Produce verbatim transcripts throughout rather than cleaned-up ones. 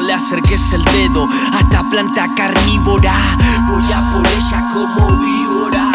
le acerques el dedo a esta planta carnívora. Voy a por ella como víbora,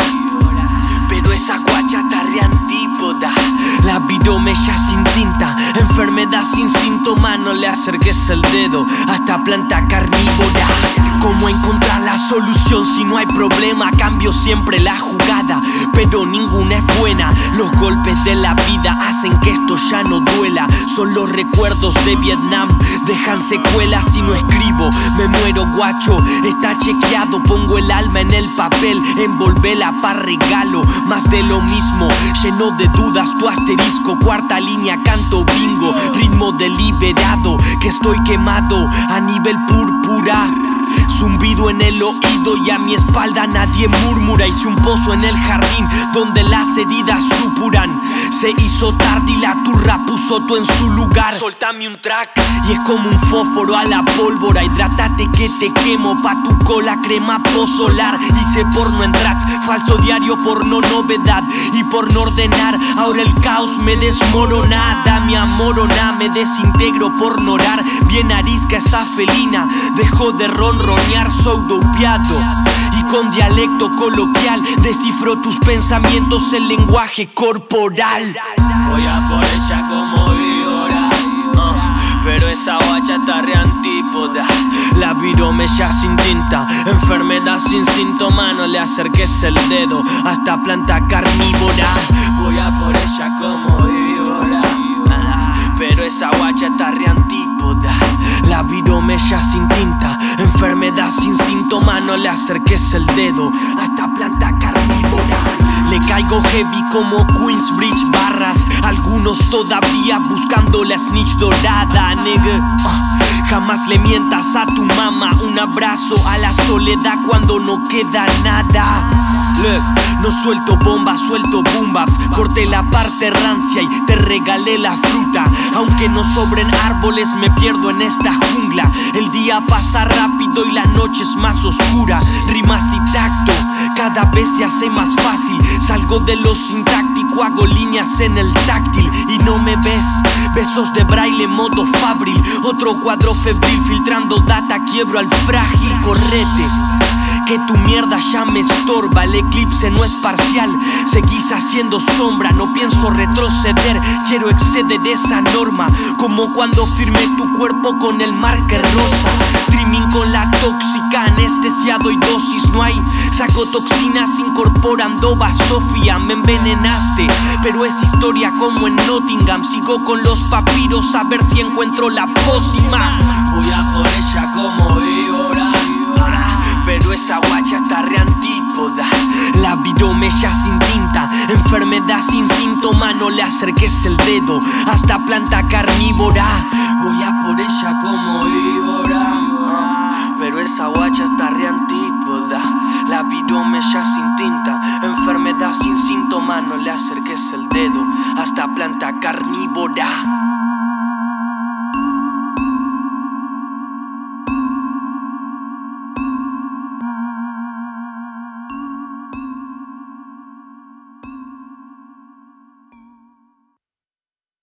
pero esa guacha está re antípoda. La viromella sin tinta, enfermedad sin síntoma. No le acerques el dedo a esta planta carnívora. ¿Cómo encontrar la solución si no hay problema? Cambio siempre la jugada, pero ninguna es buena. Los golpes de la vida hacen que esto ya no duela. Son los recuerdos de Vietnam, dejan secuelas si no escribo. Me muero guacho, está chequeado. Pongo el alma en el papel, envolvela pa' regalo. Más de lo mismo, lleno de dudas tu asterisco. Cuarta línea, canto bingo, ritmo deliberado. Que estoy quemado a nivel púrpura. Zumbido en el oído y a mi espalda nadie murmura. Hice un pozo en el jardín donde las heridas supuran. Se hizo tarde y la turra puso todo en su lugar. Soltame un track y es como un fósforo a la pólvora. Hidrátate que te quemo pa' tu cola crema posolar. Hice porno en tracks, falso diario porno novedad. Y por no ordenar, ahora el caos me desmorona. Dame amor o nada, me desintegro por no orar. Bien arisca esa felina, dejó de ronronear, soy dopiado. Y con dialecto coloquial descifro tus pensamientos en lenguaje corporal. Voy a por ella como víbora, uh, pero esa guacha está re antípoda. La viromella sin tinta, enfermedad sin síntoma. No le acerques el dedo a esta planta carnívora. Voy a por ella como víbora, uh, pero esa guacha está re antípoda. La viromella sin tinta, enfermedad sin síntoma. No le acerques el dedo a esta planta carnívora. Le caigo heavy como Queensbridge barras. Algunos todavía buscando la snitch dorada, nigga. uh, Jamás le mientas a tu mamá. Un abrazo a la soledad cuando no queda nada. Look, no suelto bombas, suelto boom baps. Corté la parte rancia y te regalé la fruta. Aunque no sobren árboles, me pierdo en esta jungla. El día pasa rápido y la noche es más oscura. Rimas y tacto, cada vez se hace más fácil. Salgo de lo sintáctico, hago líneas en el táctil. Y no me ves, besos de braille, modo fabril. Otro cuadro febril, filtrando data, quiebro al frágil. Correte, que tu mierda ya me estorba. El eclipse no es parcial, seguís haciendo sombra. No pienso retroceder, quiero exceder esa norma. Como cuando firmé tu cuerpo con el marker rosa. Dreaming con la tóxica, anestesiado y dosis no hay. Saco toxinas incorporando basofia. Me envenenaste, pero es historia como en Nottingham. Sigo con los papiros a ver si encuentro la pócima. Voy a por ella como víbora, pero esa guacha está re antípoda. La viromella sin tinta, enfermedad sin síntoma. No le acerques el dedo a esta planta carnívora. Voy a por ella como víbora, uh, pero esa guacha está re antípoda. La viromella sin tinta, enfermedad sin síntoma. No le acerques el dedo a esta planta carnívora.